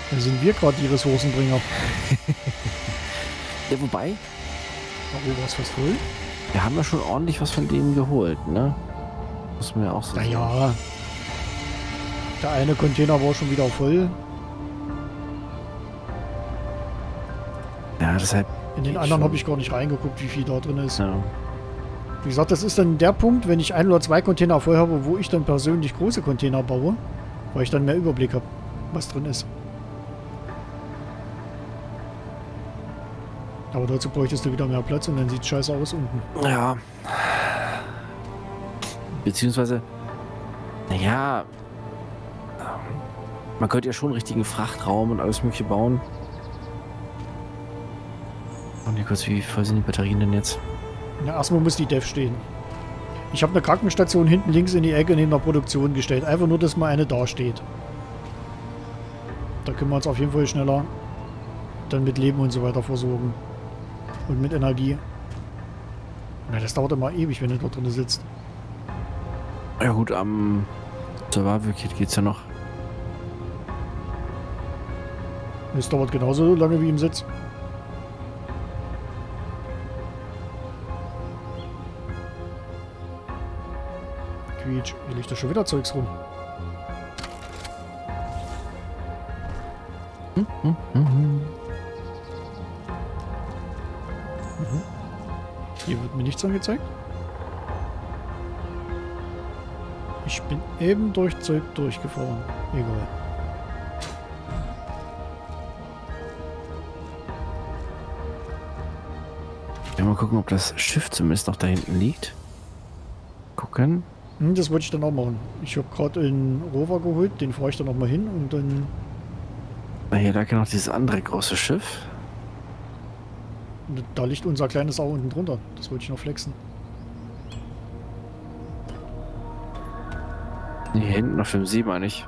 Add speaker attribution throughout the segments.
Speaker 1: Da sind wir gerade die Ressourcenbringer.
Speaker 2: Ja, wobei,
Speaker 1: Oh, war es fast voll?
Speaker 2: wir haben ja schon ordentlich was von denen geholt, ne? Muss man ja auch so sehen.
Speaker 1: Naja. Der eine Container war schon wieder voll.
Speaker 2: Ja, deshalb.
Speaker 1: In den
Speaker 2: geht
Speaker 1: anderen
Speaker 2: schon.
Speaker 1: habe ich gar nicht reingeguckt, wie viel da drin ist.
Speaker 2: Ja.
Speaker 1: Wie gesagt, das ist dann der Punkt, wenn ich ein oder zwei Container voll habe, wo ich dann persönlich große Container baue, weil ich dann mehr Überblick habe, was drin ist. Aber dazu bräuchtest du wieder mehr Platz und dann sieht es scheiße aus unten.
Speaker 2: Ja. Beziehungsweise, naja, man könnte ja schon einen richtigen Frachtraum und alles mögliche bauen. Und hier kurz, wie voll sind die Batterien denn jetzt?
Speaker 1: Ja, erstmal muss die Dev stehen. Ich habe eine Krankenstation hinten links in die Ecke neben der Produktion gestellt. Einfach nur, dass mal eine da steht. Da können wir uns auf jeden Fall schneller dann mit Leben und so weiter versorgen. Und mit Energie. Na, das dauert immer ewig, wenn du dort drin sitzt.
Speaker 2: Ja gut, am Survival-Kit geht's ja noch.
Speaker 1: Das dauert genauso lange wie im Sitz. Quietsch, hier liegt doch schon wieder Zeugs rum. Hier wird mir nichts angezeigt. Ich bin eben durch Zeug durchgefahren. Egal.
Speaker 2: Ja, mal gucken, ob das Schiff zumindest noch da hinten liegt. Gucken.
Speaker 1: Das wollte ich dann auch machen. Ich habe gerade einen Rover geholt, den fahre ich dann noch mal hin und dann...
Speaker 2: Na, hier lag ja noch dieses andere große Schiff.
Speaker 1: Da liegt unser kleines auch unten drunter. Das wollte ich noch flexen.
Speaker 2: Nee, hier hinten auf dem See meine ich.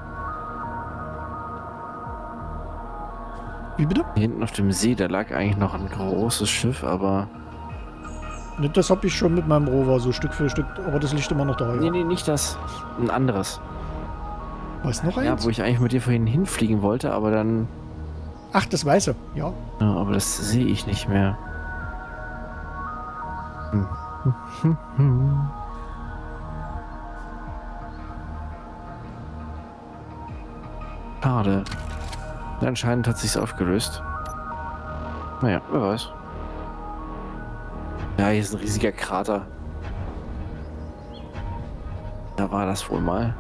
Speaker 1: Wie bitte?
Speaker 2: Hier hinten auf dem See, da lag eigentlich noch ein großes Schiff, aber...
Speaker 1: Ne, das habe ich schon mit meinem Rover, so Stück für Stück. Aber das liegt immer noch da.
Speaker 2: Nee,
Speaker 1: Ja.
Speaker 2: nee, nicht das. Ein anderes.
Speaker 1: Was, noch
Speaker 2: Ja,
Speaker 1: eins?
Speaker 2: wo ich eigentlich mit dir vorhin hinfliegen wollte, aber dann...
Speaker 1: Ach, das Weiße. Ja.
Speaker 2: Ja, aber das sehe ich nicht mehr. Schade. Anscheinend hat sich's aufgelöst. Naja, wer weiß. Ja, hier ist ein riesiger Krater. Da war das wohl mal.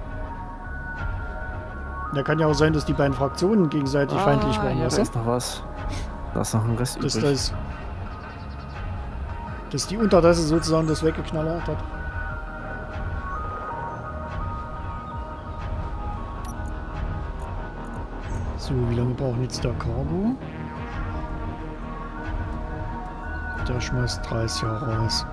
Speaker 1: Da kann ja auch sein, dass die beiden Fraktionen gegenseitig feindlich waren,
Speaker 2: ja,
Speaker 1: weißt
Speaker 2: da
Speaker 1: du?
Speaker 2: ist noch was. Da ist noch ein Rest übrig.
Speaker 1: Dass die Untertasse sozusagen das weggeknallert hat. So, wie lange braucht jetzt der Cargo? Der schmeißt 30 Jahre raus.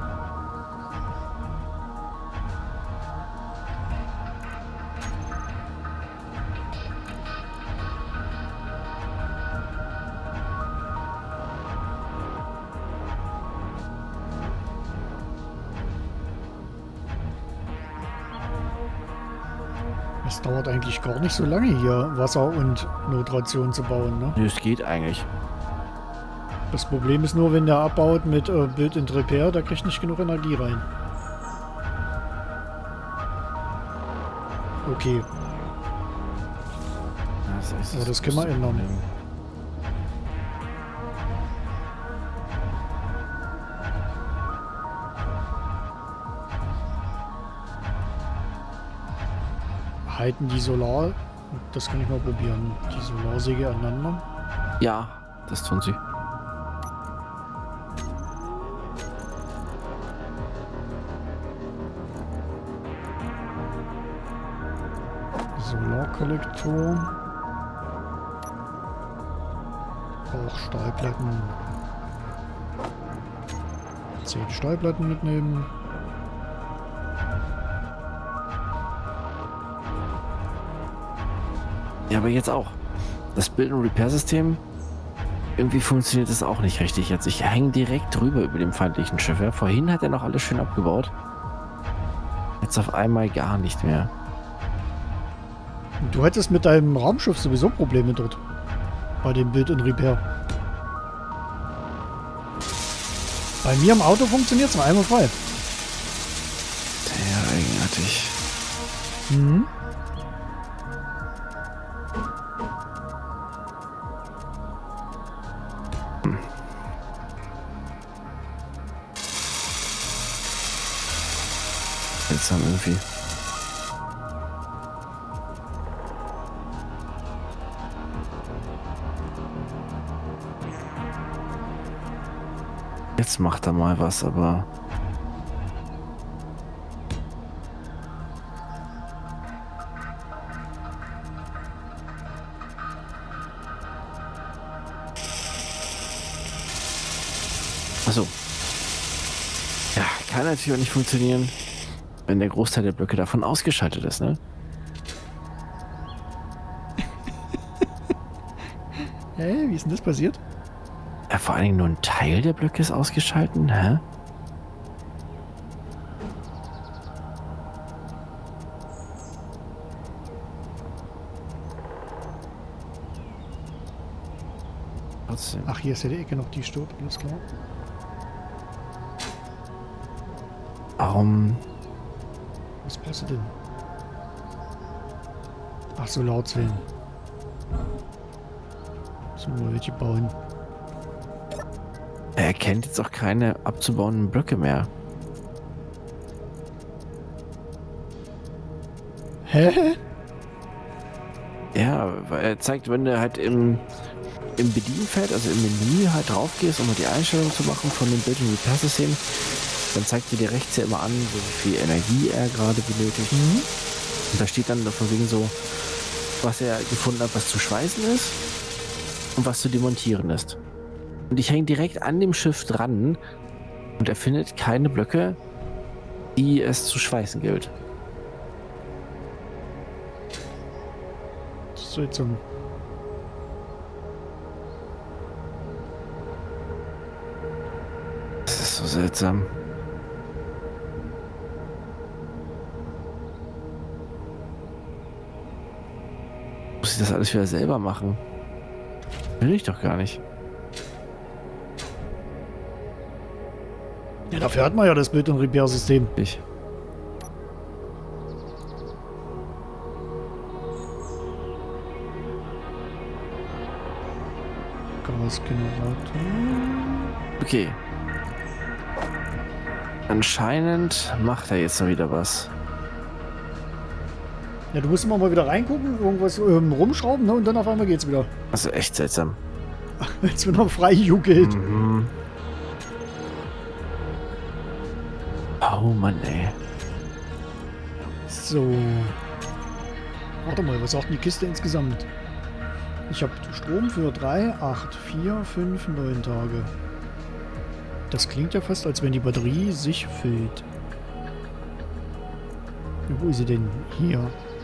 Speaker 1: Es dauert eigentlich gar nicht so lange hier Wasser und Notration zu bauen, ne?
Speaker 2: Nö, es geht eigentlich.
Speaker 1: Das Problem ist nur, wenn der abbaut mit Build and Repair, da kriegt nicht genug Energie rein. Okay, aber das können wir ändern. Halten die Solar... Das kann ich mal probieren. Die Solarsäge aneinander.
Speaker 2: Ja, das tun sie.
Speaker 1: Solarkollektor. Auch Stahlplatten. 10 Stahlplatten mitnehmen.
Speaker 2: Ja, aber jetzt auch. Das Build- und Repair-System, irgendwie funktioniert das auch nicht richtig. Jetzt, ich hänge direkt drüber über dem feindlichen Schiff. Ja. Vorhin hat er noch alles schön abgebaut. Jetzt auf einmal gar nicht mehr.
Speaker 1: Du hättest mit deinem Raumschiff sowieso Probleme dort. Bei dem Build und Repair. Bei mir im Auto funktioniert es mal einmal frei.
Speaker 2: Sehr eigenartig.
Speaker 1: Mhm.
Speaker 2: Seltsam irgendwie. Jetzt macht er mal was, aber... Achso. Ja, kann natürlich auch nicht funktionieren, wenn der Großteil der Blöcke davon ausgeschaltet ist, ne?
Speaker 1: Hey, wie ist denn das passiert?
Speaker 2: Ja, vor allen Dingen nur ein Teil der Blöcke ist ausgeschaltet, hä? Trotzdem.
Speaker 1: Ach, hier ist ja die Ecke noch, die stirbt, alles klar.
Speaker 2: Warum?
Speaker 1: Was passiert denn? Ach, Solarzellen. So, welche bauen?
Speaker 2: Er erkennt jetzt auch keine abzubauenden Blöcke mehr.
Speaker 1: Hä?
Speaker 2: Ja, weil er zeigt, wenn du halt im Bedienfeld, also im Menü halt drauf gehst, um mal die Einstellung zu machen von dem Build- und Repair-System, dann zeigt dir rechts ja immer an, so wie viel Energie er gerade benötigt.
Speaker 1: Mhm.
Speaker 2: Und da steht dann von wegen so, was er gefunden hat, was zu schweißen ist und was zu demontieren ist. Und ich hänge direkt an dem Schiff dran und er findet keine Blöcke, die es zu schweißen gilt.
Speaker 1: Das ist seltsam.
Speaker 2: Das ist so seltsam. Muss ich das alles wieder selber machen? Will ich doch gar nicht.
Speaker 1: Ja, dafür hat man ja das Build- und Repair-System.
Speaker 2: Ich.
Speaker 1: Gasgenerator.
Speaker 2: Okay. Anscheinend macht er jetzt noch wieder was.
Speaker 1: Ja, du musst immer mal wieder reingucken, irgendwas rumschrauben, ne? Und dann auf einmal geht's wieder.
Speaker 2: Das ist echt seltsam.
Speaker 1: Als wenn er frei juckelt.
Speaker 2: Mhm. Oh Mann, ey.
Speaker 1: So. Warte mal, was sagt denn die Kiste insgesamt? Ich habe Strom für 3, 8, 4, 5, 9 Tage. Das klingt ja fast, als wenn die Batterie sich füllt. Ja, wo ist sie denn? Hier.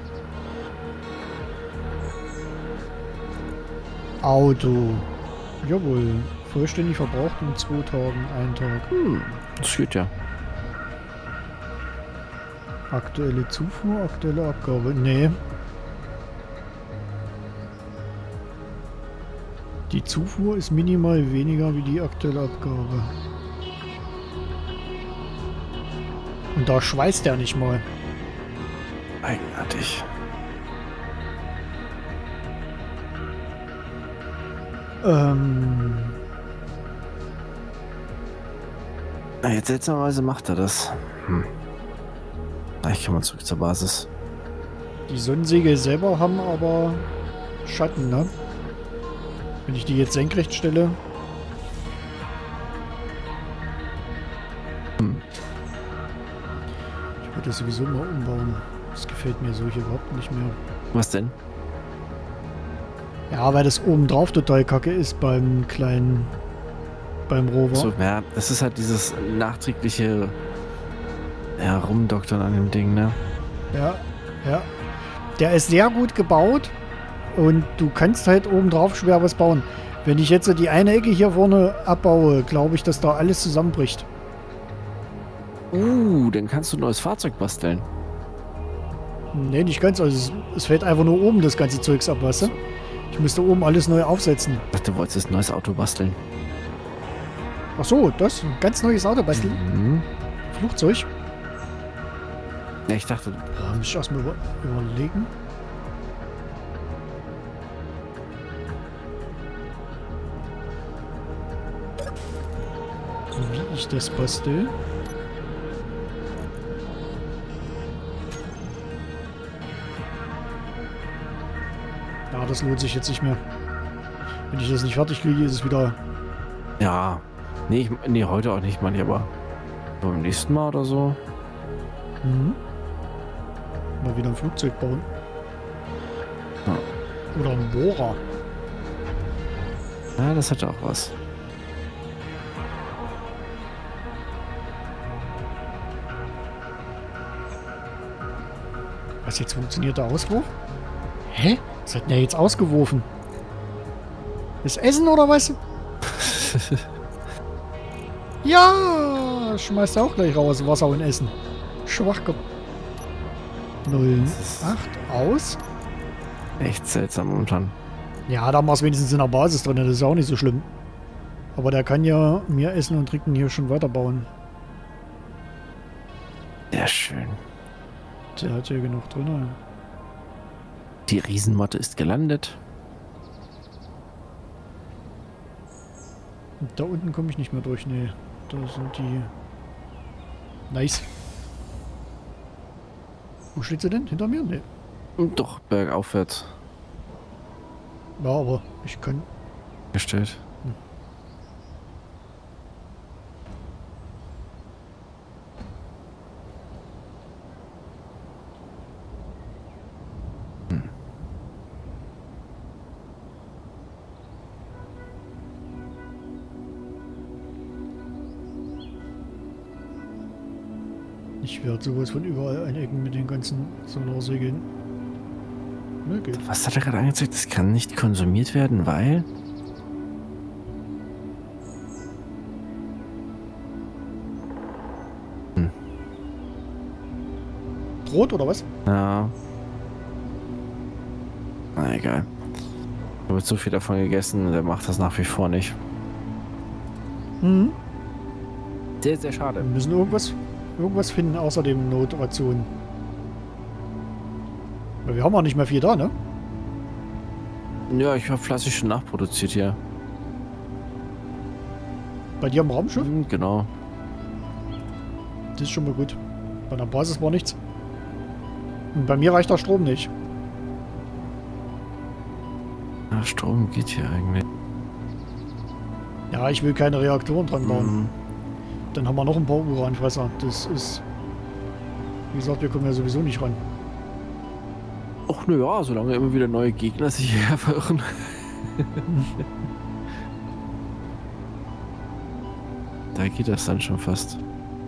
Speaker 1: Auto. Jawohl. Vollständig verbraucht in 2 Tagen, 1 Tag.
Speaker 2: Das geht ja.
Speaker 1: Aktuelle Zufuhr, aktuelle Abgabe. Nee. Die Zufuhr ist minimal weniger wie die aktuelle Abgabe. Und da schweißt er nicht mal.
Speaker 2: Eigenartig. Na, jetzt seltsamerweise macht er das. Ich kann mal zurück zur Basis.
Speaker 1: Die Sonnensegel selber haben aber Schatten, ne? Wenn ich die jetzt senkrecht stelle. Ich würde das sowieso mal umbauen. Das gefällt mir so hier überhaupt nicht mehr.
Speaker 2: Was denn?
Speaker 1: Ja, weil das oben drauf total kacke ist beim kleinen... beim Rover.
Speaker 2: So, ja, das ist halt dieses nachträgliche Rumdoktern an dem Ding, ne?
Speaker 1: Ja, ja. Der ist sehr gut gebaut und du kannst halt oben drauf schwer was bauen. Wenn ich jetzt so die eine Ecke hier vorne abbaue, glaube ich, dass da alles zusammenbricht.
Speaker 2: Dann kannst du ein neues Fahrzeug basteln.
Speaker 1: Nee, nicht ganz. Also es fällt einfach nur oben das ganze Zeugs ab, weißt du? Ich müsste oben alles neu aufsetzen.
Speaker 2: Ich dachte, du wolltest ein neues Auto basteln.
Speaker 1: Ach so, das? Ein ganz neues Auto basteln?
Speaker 2: Mhm.
Speaker 1: Flugzeug?
Speaker 2: Ja, ich dachte...
Speaker 1: Ja, muss ich erstmal überlegen. Wie ich das bastel. Ja, das lohnt sich jetzt nicht mehr. Wenn ich das nicht fertig kriege, ist es wieder...
Speaker 2: Ja. Nee, nee, heute auch nicht, Mann, aber beim nächsten Mal oder so.
Speaker 1: Mhm. Mal wieder ein Flugzeug bauen.
Speaker 2: Ja.
Speaker 1: Oder ein Bohrer.
Speaker 2: Ja, das hat auch was.
Speaker 1: Was, jetzt funktioniert der Auswurf? Hä? Was hat denn der jetzt ausgeworfen? Das Essen oder was? Ja! Schmeißt er auch gleich raus, Wasser und Essen. Schwach. 08 aus.
Speaker 2: Echt seltsam momentan.
Speaker 1: Ja, da haben wir es wenigstens in der Basis drin, das ist auch nicht so schlimm. Aber der kann ja mir Essen und Trinken hier schon weiterbauen.
Speaker 2: Sehr schön.
Speaker 1: Der hat ja genug drin.
Speaker 2: Die Riesenmotte ist gelandet.
Speaker 1: Und da unten komme ich nicht mehr durch, nee. Da sind die... Nice. Wo steht sie denn? Hinter mir? Nee.
Speaker 2: Doch, bergaufwärts
Speaker 1: Ja, aber ich kann...
Speaker 2: gestellt.
Speaker 1: Ich werde sowas von überall einecken mit den ganzen Solarsegeln. Ne, geht.
Speaker 2: Was hat er gerade angezeigt? Das kann nicht konsumiert werden, weil...
Speaker 1: Rot oder was?
Speaker 2: Ja. Na egal. Ich habe jetzt so viel davon gegessen, der macht das nach wie vor nicht.
Speaker 1: Mhm.
Speaker 2: Sehr, sehr schade.
Speaker 1: Wir müssen irgendwas finden außer dem Notration. Weil wir haben auch nicht mehr viel da, ne?
Speaker 2: Ja, ich habe fleißig schon nachproduziert hier.
Speaker 1: Bei dir am Raumschiff?
Speaker 2: Genau.
Speaker 1: Das ist schon mal gut. Bei der Basis war nichts. Und bei mir reicht der Strom nicht.
Speaker 2: Ja, Strom geht hier eigentlich.
Speaker 1: Ja, ich will keine Reaktoren dran bauen.
Speaker 2: Mhm.
Speaker 1: Dann haben wir noch ein paar Uranfresser. Das ist... Wie gesagt, wir kommen ja sowieso nicht ran.
Speaker 2: Och, naja, solange immer wieder neue Gegner sich hierher verirren. Da geht das dann schon fast.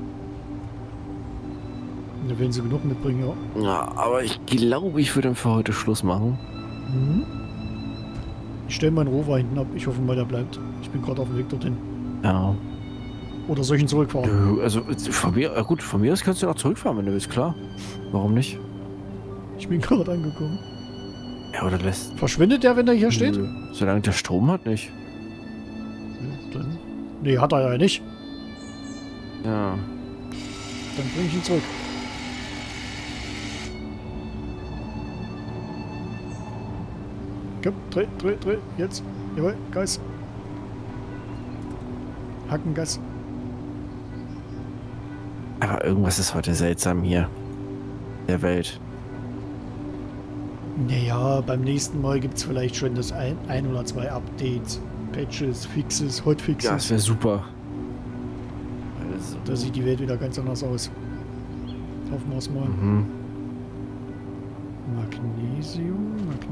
Speaker 1: Da werden sie genug mitbringen, ja.
Speaker 2: Ja, aber ich glaube, ich würde für heute Schluss machen.
Speaker 1: Mhm. Ich stelle meinen Rover hinten ab. Ich hoffe mal, der bleibt. Ich bin gerade auf dem Weg dorthin.
Speaker 2: Ja.
Speaker 1: Oder soll ich ihn zurückfahren?
Speaker 2: Also von mir, gut, von mir aus kannst du noch zurückfahren, wenn du willst, klar. Warum nicht?
Speaker 1: Ich bin gerade angekommen.
Speaker 2: Ja, oder lässt...
Speaker 1: Verschwindet der, wenn der hier steht?
Speaker 2: Solange der Strom hat, nicht.
Speaker 1: Dann... Nee, hat er ja nicht.
Speaker 2: Ja.
Speaker 1: Dann bringe ich ihn zurück. Komm, dreh, jetzt. Jawohl, Gas. Hackengas.
Speaker 2: Aber irgendwas ist heute seltsam hier. Der Welt.
Speaker 1: Naja, beim nächsten Mal gibt es vielleicht schon das ein oder zwei Updates. Patches, Fixes, Hotfixes.
Speaker 2: Ja, das wäre super.
Speaker 1: Da sieht die Welt wieder ganz anders aus. Hoffen wir es mal.
Speaker 2: Mhm.
Speaker 1: Magnesium.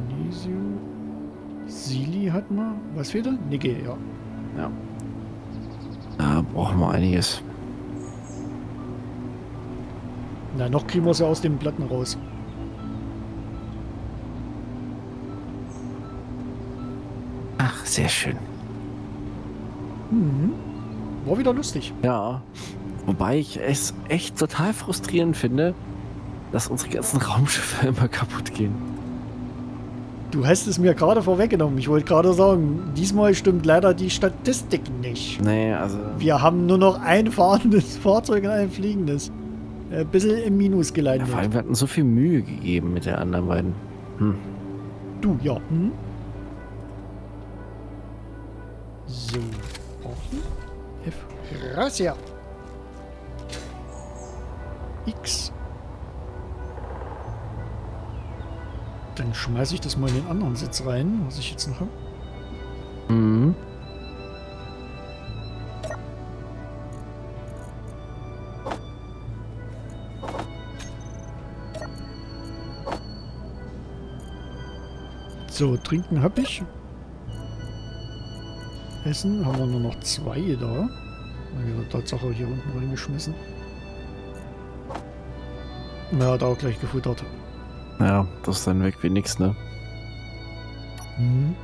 Speaker 1: Sili hat man. Was fehlt da? Nickel, ja. Ja.
Speaker 2: Da brauchen wir einiges.
Speaker 1: Na, noch kriegen wir es ja aus den Platten raus.
Speaker 2: Ach, sehr schön.
Speaker 1: Mhm. War wieder lustig.
Speaker 2: Ja. Wobei ich es echt total frustrierend finde, dass unsere ganzen Raumschiffe immer kaputt gehen.
Speaker 1: Du hast es mir gerade vorweggenommen. Ich wollte gerade sagen, diesmal stimmt leider die Statistik nicht.
Speaker 2: Nee, also...
Speaker 1: Wir haben nur noch ein fahrendes Fahrzeug und ein fliegendes. Ein bisschen im Minus geleitet.
Speaker 2: Ja, vor allem, wir hatten so viel Mühe gegeben mit der anderen beiden. Hm.
Speaker 1: Du, ja. Hm? So. F. Raus hier. X. Dann schmeiße ich das mal in den anderen Sitz rein, was ich jetzt noch habe.
Speaker 2: Mhm.
Speaker 1: So, trinken habe ich. Essen haben wir nur noch 2 da. Ja, Tatsache hier unten reingeschmissen. Na, hat auch gleich gefuttert.
Speaker 2: Ja, das ist dann weg wie nix, ne?
Speaker 1: Mhm.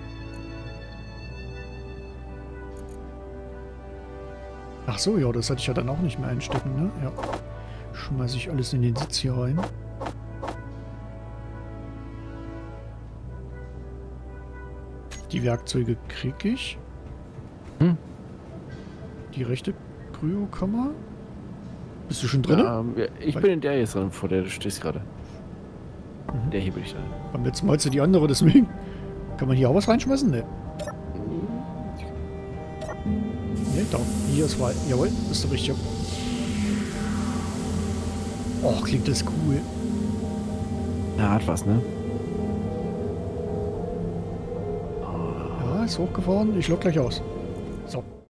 Speaker 1: Ach so, ja, das hatte ich ja dann auch nicht mehr einstecken, ne? Ja. Schmeiße ich alles in den Sitz hier rein. Die Werkzeuge kriege ich.
Speaker 2: Hm.
Speaker 1: Die rechte Kryokammer. Bist du schon drin?
Speaker 2: Ja, ich bin in der jetzt drin, vor der du stehst gerade.
Speaker 1: Mhm.
Speaker 2: Der hier bin ich da.
Speaker 1: Beim letzten Mal die andere, deswegen. Kann man hier auch was reinschmeißen? Ne. Ne, da. Hier ist Wahl. Jawohl, das ist der richtige. Och, klingt das cool.
Speaker 2: Ja, hat was, ne?
Speaker 1: Ja, ist hochgefahren. Ich lock gleich aus.